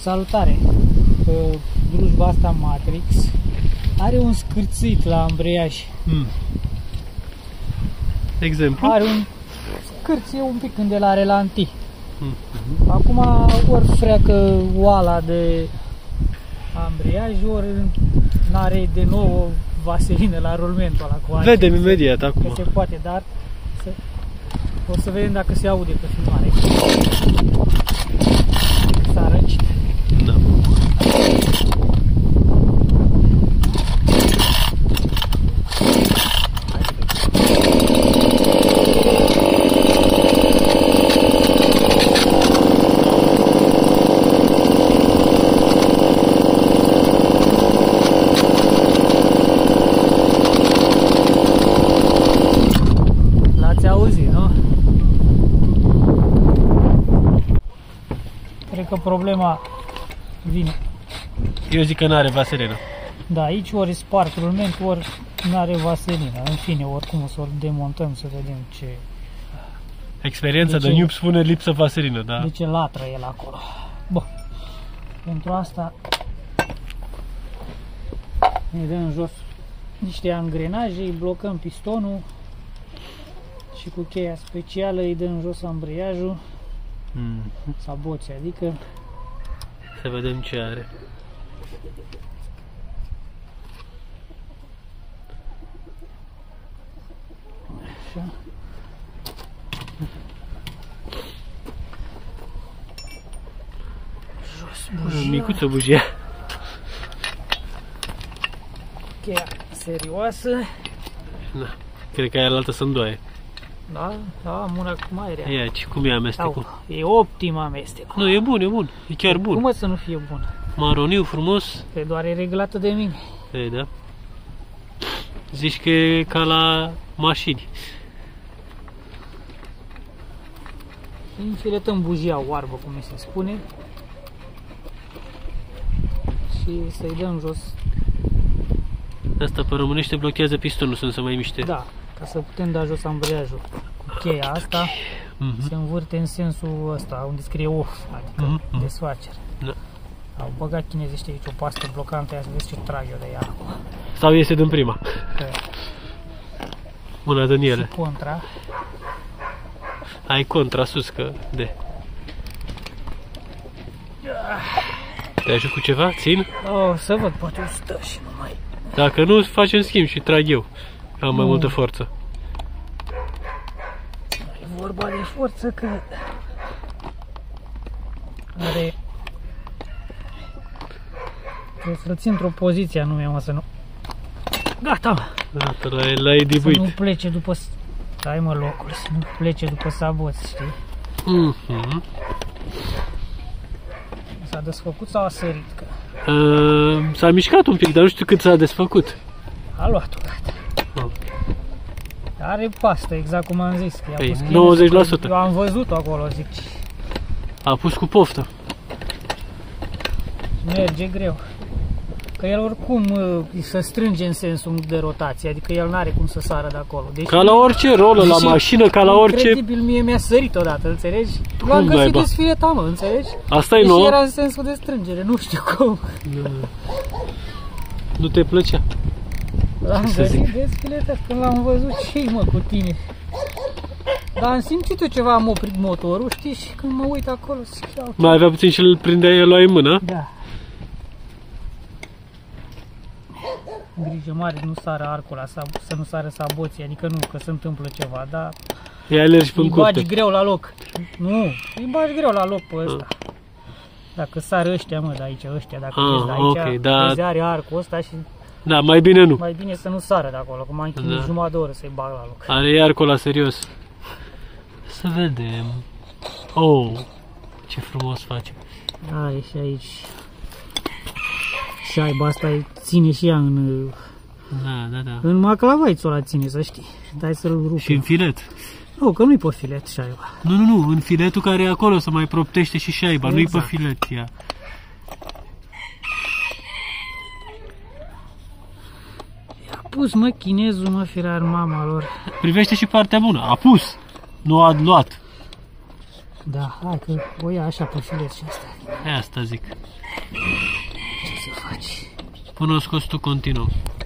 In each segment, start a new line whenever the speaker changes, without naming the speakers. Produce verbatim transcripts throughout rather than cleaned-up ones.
Salutare! Drujba asta Matrix are un scârțit la ambreiaj.
Mm. Exemplu?
Are un scârție un pic când el are la anti.
Mm.
Acum ori freacă oala de ambreiaj, ori n-are de nou vaselină la rulmentul ăla cu
vedem imediat acum.
Că se poate, dar să, o să vedem dacă se aude pe filmare. S-a răcit.
Da.
L-ați auzit, nu? Cred că problema vine.
Eu zic că n-are vaselină.
Da, aici ori spart rulmentul, ori nu are vaselină. În fine, oricum o să o demontăm să vedem ce...
Experiența de,
de
noob spune lipsă vaselină, da?
De ce latră el acolo. Bun. Pentru asta ne dăm jos niște angrenaje, îi blocăm pistonul și cu cheia specială îi dăm jos ambreiajul,
Mm.
saboții, adică
Să vedem ce are.
așa. Jos bujia,
Micuță bujia.
cheia serioasă.
Da. Cred că aia la altă să îndoaie.
Da, da, am una cu mai rea.
Ia, ce, cum e amestecul?
Au, e optim amestecul.
Nu, e bun, e bun. E chiar bun.
Cum să nu fie bun?
Maroniu, frumos.
Că doar e reglată de mine.
E, da. Zici că e ca la mașini.
Înfiletăm bujia oarbă, cum se spune, și să-i dăm jos,
Asta pe românește blochează pistonul să nu se mai miște.
da, ca să putem da jos ambreiajul. Cu cheia asta
Mm-hmm.
se învârte în sensul ăsta, unde scrie off, adică
Mhm.
desfacere.
Da.
Au băgat chinezește aici o pastă blocantă, ia să vezi ce trag eu de ea acum.
Sau iese din prima.
Că
Una din ele.
și contra,
Ai contra sus că de. Te ajut cu ceva? Țin?
oh, să văd, poate o stă și nu mai...
Dacă nu, facem schimb și trag eu. Am mai
Nu.
multă forță.
E vorba de forță că are... Trebuie să-l țin într-o poziție anume, mă, să nu... Gata, mă!
Gata, l-ai l-ai
Să nu
dibuit.
plece după... Stai, mă, locul, să nu plece după saboți, știi?
Mhm.
S-a desfăcut sau a sărit? Că
Uh, S-a mișcat un pic, dar nu știu cât s-a desfăcut.
a luat-o, gata.
Oh.
Are pastă, exact cum am zis. Că i-a
Păi,
pus chinezul,
nouăzeci la sută.
Eu am văzut-o acolo, zic.
A pus cu poftă.
Merge greu. Că el oricum uh, se strânge în sensul de rotație, adică el n-are cum să sară de acolo. Deci,
Ca la orice rolă la
deși
mașină, ca la orice...
Incredibil, mie mi-a sărit odată, înțelegi? L-am găsit
naiba?
desfiletat, mă, înțelegi?
Asta e
Deși
nouă?
era în sensul de strângere, nu știu cum.
Nu te plăcea?
L-am
să
găsit
zic?
desfiletat când l-am văzut și mă cu tine. Dar am simțit eu ceva, am oprit motorul, știi, și când mă uit acolo, zic, ia uite.
Mai avea puțin și îl prindea, el luai în mână?
Da. Grijă mare, nu sară arcul la sab, să nu sară saboții, adică nu, că se întâmplă ceva, dar
Îi alergi până
îi
în curte.
bagi greu la loc. Nu, îi bagi greu la loc pe ăsta. Dacă sară ăștia, mă, de aici, ăștia, dacă
Ah,
vezi de aici,
ok, da.
vezi, are arcul ăsta și
Da, mai bine nu.
mai bine să nu sară de acolo, că m-am chinuit
Da.
jumătate de oră să-i bag la loc.
Are iarcul la serios. Să vedem. Oh, ce frumos face.
Are și aici. Șaiba asta îi ține și ea în,
Da, da, da.
în maclavaițul ăla ține, să știi. Dai să-l rupi.
Și în filet.
Nu, că nu-i pe filet șaiba.
Nu, nu, nu, în filetul care e acolo să mai proptește și șaiba,
Exact.
nu-i pe filet ea.
pus, mă, chinezul, mă, firar mama lor.
Privește și partea bună. A pus, nu a luat.
Da, hai că o ia așa pe filet și asta.
E asta zic.
Ce să faci?
Până o scos tu continuu.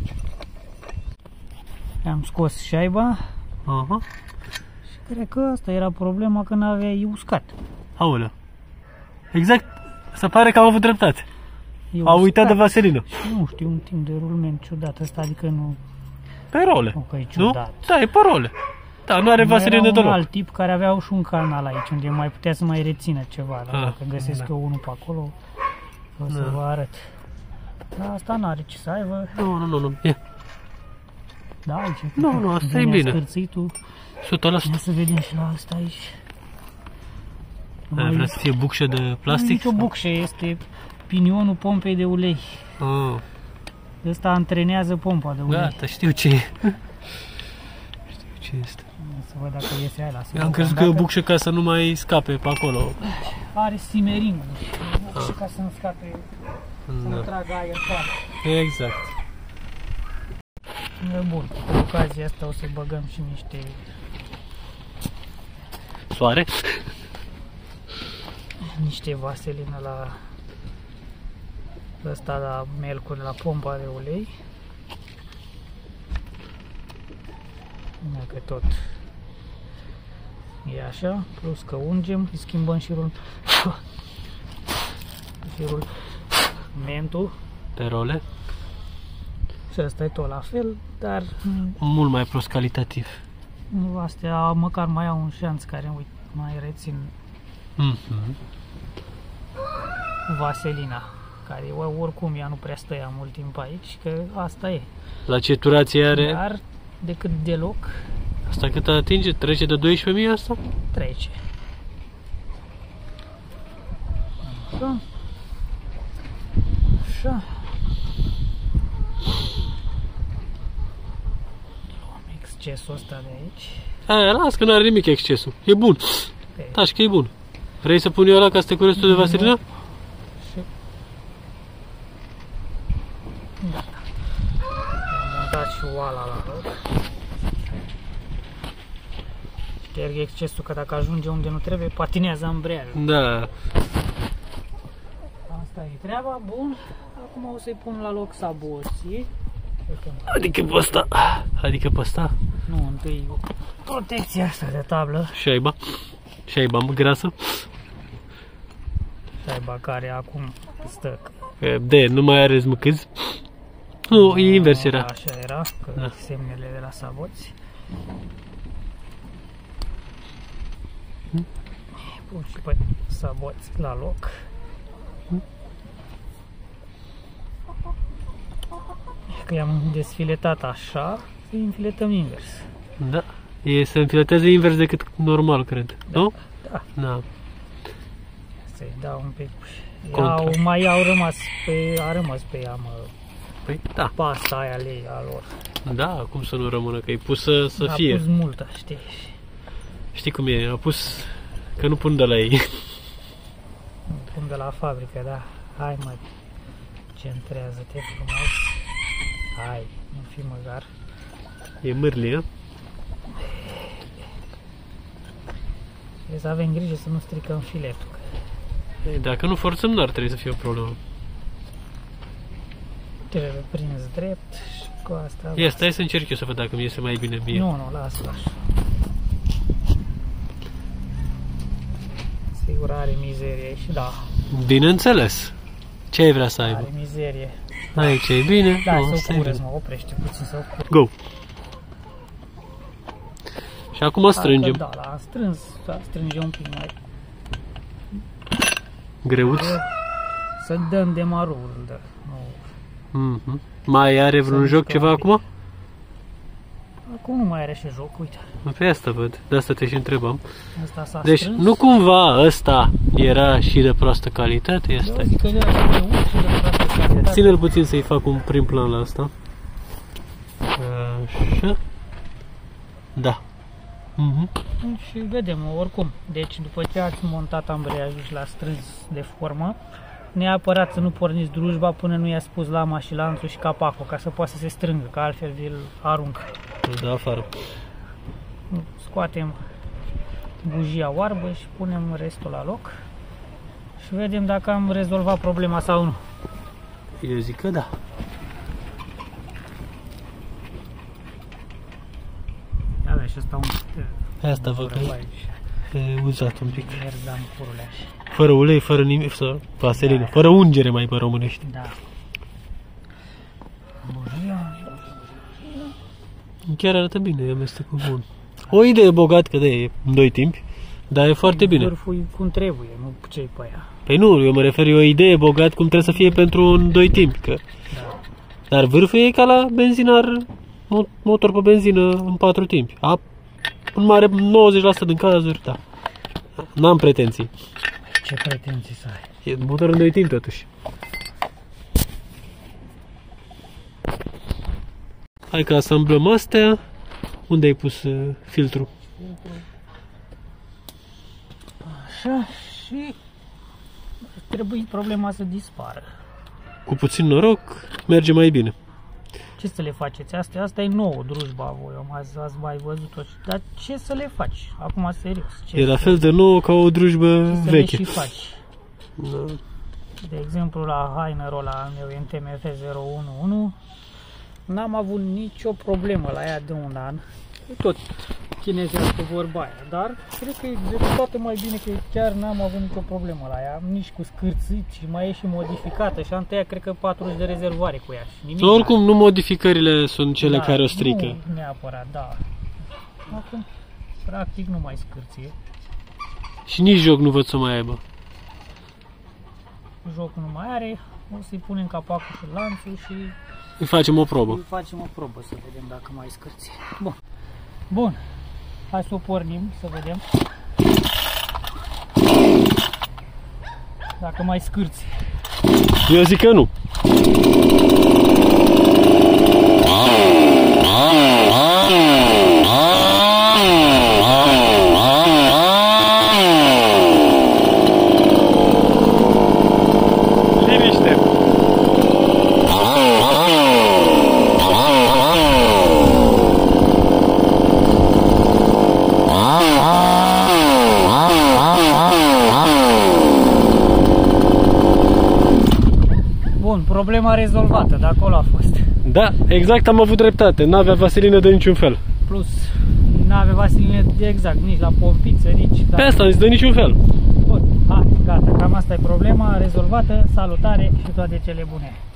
Am scos șaiba
Aha.
și cred că asta era problema, că n-aveai uscat.
Aoleu. Exact. Se pare că am avut dreptate.
E
Au uitat de
uscat.
vaselină.
Nu știu, un timp de rulment ciudat ăsta, adică nu...
Pe role.
Nu că e
Nu?
ciudat.
Da, e pe role. Da, nu are
Mai
vaselină
era un
deloc.
alt tip care avea și un canal aici, unde mai putea să mai rețină ceva. Dar
Ah,
dacă găsesc
da.
eu unul pe acolo, o să
Da.
vă arăt. Dar asta n-are ce să aibă.
Nu, nu, nu, nu. E.
Da, aici.
Nu, nu, asta e
Vine
bine.
scârțitul.
o sută la sută.
Ia să vedem și la asta aici.
Ai vrea să fie bucșă de
Nu e
plastic?
nicio bucșă, este pinionul pompei de ulei.
Oh,
Ăsta antrenează pompa de ulei.
gata, știu ce e. Știu ce este.
Să văd dacă iese aia la
Eu am crezut că e o bucșă ca să nu mai scape pe acolo.
Are simeringul. Și ca să nu scape, să nu
Da.
tragă aer toată.
Exact.
E bun. Cu ocazia asta o să băgăm și niște...
Soare?
niște vaselină la ăsta, la melcuri, la pompa de ulei. Dacă tot e așa, plus că ungem, îi schimbăm și rul și rul mentul
Pe role?
și ăsta e tot la fel, dar
Mult mai prost calitativ.
nu, astea măcar mai au un șanț care, uite, mai rețin
Mhm.
vaselina, care oricum ea nu prea stăia mult timp aici, că asta e.
La ce turație are?
Dar decât deloc
Asta cât atinge? Trece de doisprezece mii asta?
trece. Așa. Așa. Luăm excesul ăsta de aici.
Aia, las că nu are nimic excesul. E bun.
Pe
Taci că e bun. Vrei să pun eu ăla ca să te curăț tu de vaselină?
și... Gata. Am montat și oala la loc. Șterg excesul, că dacă ajunge unde nu trebuie, patinează ambreiajul.
Da.
Asta e treaba, bun. Acum o să-i pun la loc saboții.
Adică pe ăsta. Adică pe ăsta.
Nu, întâi protecția asta de tablă.
Șaiba. Șaiba grasă.
Șaiba care acum stă.
De, nu mai are zmâcâzi. Nu, e invers era.
Așa era, că
Da.
semnele de la saboți. Pun și pe saboți la loc. Că i-am desfiletat așa, să înfiletăm invers.
Da. E se înfiletează invers decât normal, cred. Nu?
Da.
Da.
Să-i dau un pic.
Contra.
Au, mai au rămas pe, a rămas pe ea, mă,
Păi da.
pasta aia lei a lor.
Da, cum să nu rămână, că e pusă să
A
fie.
pus multă, știi?
Știi cum e, a pus că nu pun de la ei.
Cum de la fabrică, da. Hai mă, centrează-te frumos. Hai, nu fi măgar.
E mârlie.
Trebuie să avem grijă să nu stricăm filetul.
Ei, dacă nu forțăm, nu ar trebui să fie o problemă.
Trebuie prins drept și cu asta...
Ia, stai să încerc eu să văd dacă mi iese mai bine mie.
Nu, nu, lasă așa. Sigur are mizerie aici, da.
Bineînțeles. Ce ai vrea să aibă?
Are mizerie.
Aici e bine?
Da,
Nu,
să
asta
o
e
curăț,
bine.
mă, oprește puțin să o curăț.
Go! Și acum strângem.
Da, da, strâns, da, strânge un pic mai...
Greuț.
Să dăm demarul, da. Nu.
Mhm. Mai are vreun
Să
joc
mișcă
ceva
un pic.
acum?
Acum nu mai are și joc, uite.
Pe asta văd, de asta te și întrebam.
Asta s-a
Deci
strâns.
nu cumva ăsta era și de proastă calitate? Ia
Eu
stai.
zic că era de uș și de proastă calitate.
Ține-l puțin să-i fac un prim plan la asta. Așa. Da. Mhm.
Și vedem, oricum. Deci după ce ați montat ambreiajul și l-ați strâns de formă, neapărat să nu porniți drujba până nu i-a spus lama și lanțul și capacul, ca să poată să se strângă, că altfel vi-l aruncă.
Îl dă afară.
Scoatem bujia oarbă și punem restul la loc. Și și vedem dacă am rezolvat problema sau nu.
Eu zic că da.
Avea și ăsta un...
Asta văd că e uzat un pic.
Merdam curule așa.
Fără ulei, fără nimic, fără vaselină, da. Fără ungere mai pe românești.
Da.
Chiar arată bine, e amestecul bun. O idee bogat că e în doi timpi, dar e foarte bine.
Vârful cum trebuie, nu ce-i pe aia.
Păi nu, eu mă refer, e o idee bogat cum trebuie să fie pentru în doi timpi. Că...
Da.
Dar vârful e ca la benzinar, motor pe benzină în patru timpi. A, în mare nouăzeci la sută din cazuri, da. N-am pretenții.
Ce pretenții să ai?
E motor în doi timpi totuși. Hai că asamblăm astea. Unde ai pus uh, filtrul?
Așa, și trebuie problema să dispară.
Cu puțin noroc merge mai bine.
Ce să le faceți? Asta, asta e nouă, drujba voi, ați, ați mai văzut-o. Dar ce să le faci? Acum, serios. Ce
e la fel de nouă ca o drujbă
ce
veche.
Să le și faci?
Da.
De exemplu, la Hainer-ul ăla meu N T M F zero unu unu n-am avut nicio problemă la ea de un an. Tot chinezească vorba aia, dar cred că e de toate mai bine că chiar n-am avut nicio problemă la ea, nici cu scârțit și mai e și modificată și am tăiat cred că patruzeci de rezervoare cu ea și nimic.
Oricum nu modificările sunt cele
da,
care o strică.
Nu neapărat, da. Acum practic nu mai scârție.
Și nici joc nu văd să mai aibă.
Jocul nu mai are, o să-i punem capacul și lanțul și
îi facem o probă.
îi facem o probă să vedem dacă mai scârție. Bun. Bun. Hai să o pornim, să vedem dacă mai scârție.
Eu zic că nu.
Bun, problema rezolvată, de acolo a fost.
Da, exact, am avut dreptate. N-avea vaselină de niciun fel.
Plus, n-avea vaselină de exact, nici la pompiță, nici...
Pe asta îți dă niciun fel.
Bun, hai, gata, cam asta e problema rezolvată. Salutare și toate cele bune.